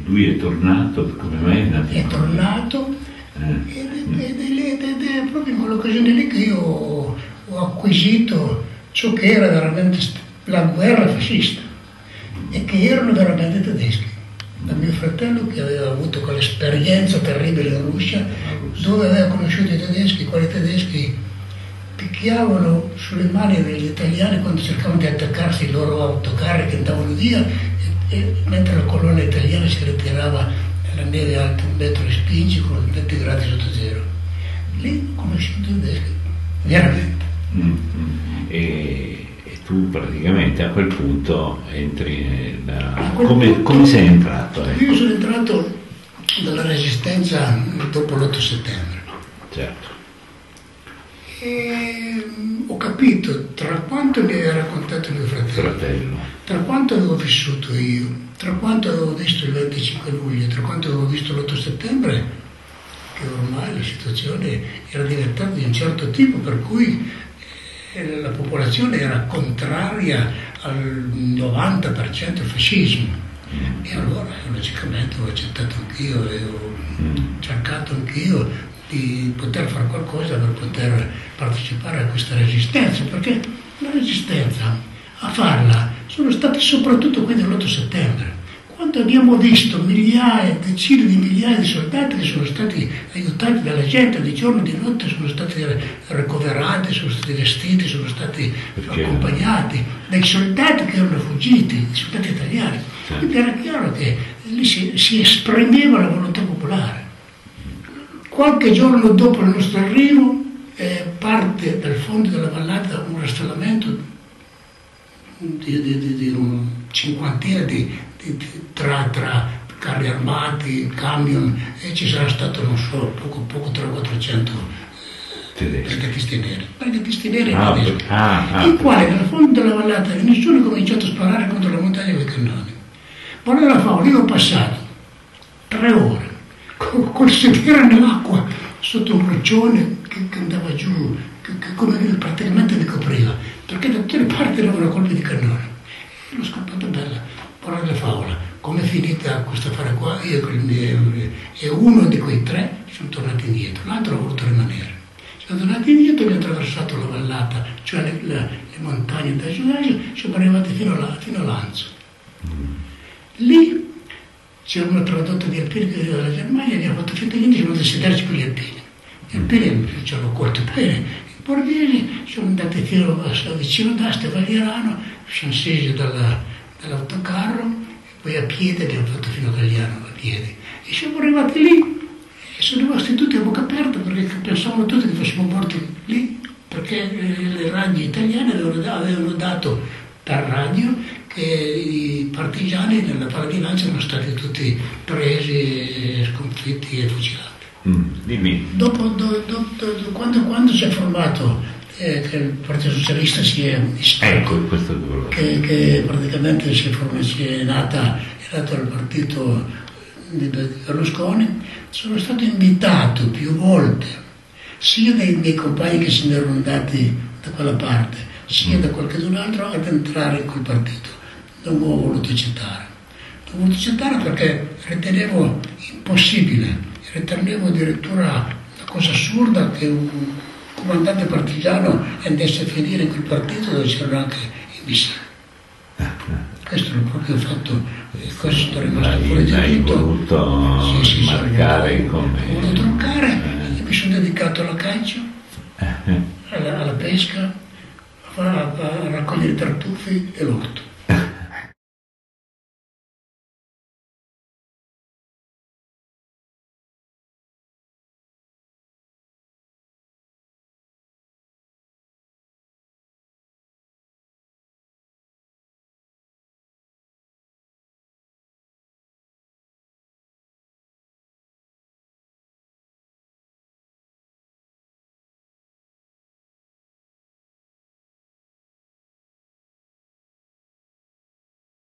lui è tornato, come mai è andato? È tornato ed è proprio in quell'occasione lì che io ho acquisito ciò che era veramente la guerra fascista e che erano veramente tedeschi. Da mio fratello, che aveva avuto quell'esperienza terribile in Russia, dove aveva conosciuto i tedeschi, quali tedeschi picchiavano sulle mani degli italiani quando cercavano di attaccarsi i loro autocarri che andavano via, e mentre la colonna italiana si ritirava nella neve alta 1 metro e spingi con 20 gradi sotto zero. Lì ho conosciuto i tedeschi, veramente. E tu praticamente a quel punto entri come sei entrato? Io sono entrato dalla Resistenza dopo l'8 settembre. Certo. E ho capito tra quanto mi aveva raccontato mio fratello, tra quanto avevo vissuto io, tra quanto avevo visto il 25 luglio, tra quanto avevo visto l'8 settembre, che ormai la situazione era diventata di un certo tipo, per cui la popolazione era contraria al 90% al fascismo. E allora logicamente ho accettato anch'io e ho cercato anch'io di poter fare qualcosa per poter partecipare a questa resistenza, perché la resistenza a farla sono stati soprattutto quelli dell'8 settembre, quando abbiamo visto migliaia, decine di migliaia di soldati che sono stati aiutati dalla gente di giorno e di notte, sono stati ricoverati, sono stati vestiti, sono stati accompagnati dai soldati che erano fuggiti, i soldati italiani. Quindi era chiaro che lì si esprimeva la volontà popolare. Qualche giorno dopo il nostro arrivo parte dal fondo della vallata un rastrellamento di un cinquantina tra carri armati, camion, e ci sarà stato non so, poco 300-400 brigatisti neri, i quali dal fondo della vallata nessuno ha cominciato a sparare contro la montagna con i cannoni. Poi la favola, io ho passato 3 ore col sedere nell'acqua sotto un roccione che andava giù, che come praticamente mi copriva, perché da tutte le parti erano colpi di cannone. E l'ho scappata bella, parola della favola. Come è finita questo affare qua? Io e uno di quei 3 sono tornati indietro, l'altro ha voluto rimanere. Siamo tornati indietro e abbiamo attraversato la vallata, cioè le montagne da giù, siamo arrivati fino a Lanzo. Lì c'era una tradotta di alpini che veniva dalla Germania, abbiamo fatto finta di niente, siamo andati a sederci con gli alpini. Gli alpini ci hanno colto bene, i borghesi sono andati fino a vicino d'Asti, a Vaglierano, siamo scesi dall'autocarro, e poi a piedi abbiamo fatto fino a Gagliano, a piedi. E siamo arrivati lì e sono rimasti tutti a bocca aperta perché pensavano tutti che fossimo morti lì, perché le radio italiane avevano dato per radio che i partigiani nella pala di lancia erano stati tutti presi, sconfitti e fucilati. Dimmi. Dopo quando si è formato, che il Partito Socialista si è ecco, che praticamente è nato il partito di Berlusconi, sono stato invitato più volte sia dai miei compagni che se ne erano andati da quella parte, sia da qualcun altro, ad entrare in quel partito. Non ho voluto accettare. Non ho voluto accettare perché ritenevo impossibile, ritenevo addirittura una cosa assurda che un comandante partigiano andasse a finire in quel partito dove c'erano anche i missili. Questo l'ho proprio fatto, questo sono rimasto fuori di tutto. Hai voluto marcare come... Ho voluto troncare e mi sono dedicato alla caccia, alla pesca, a raccogliere tartufi e l'orto.